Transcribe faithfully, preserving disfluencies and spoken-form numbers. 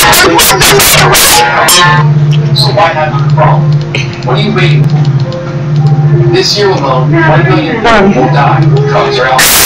So why have a problem? What are you waiting for? This year alone, one million people will die from drugs or alcohol.